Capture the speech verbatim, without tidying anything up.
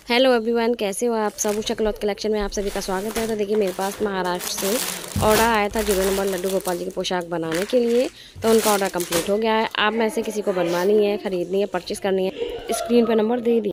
Hello everyone, कैसे हो आप सब। उषा क्लॉथ कलेक्शन में आप सभी का स्वागत है। तो देखिए, मेरे पास महाराष्ट्र से ऑर्डर आया था जीरो नंबर लड्डू गोपाल जी की पोशाक बनाने के लिए। तो उनका ऑर्डर कंप्लीट हो गया है। आप में से किसी को बनवानी है, ख़रीदनी है, परचेस करनी है, स्क्रीन पर नंबर दे दिए।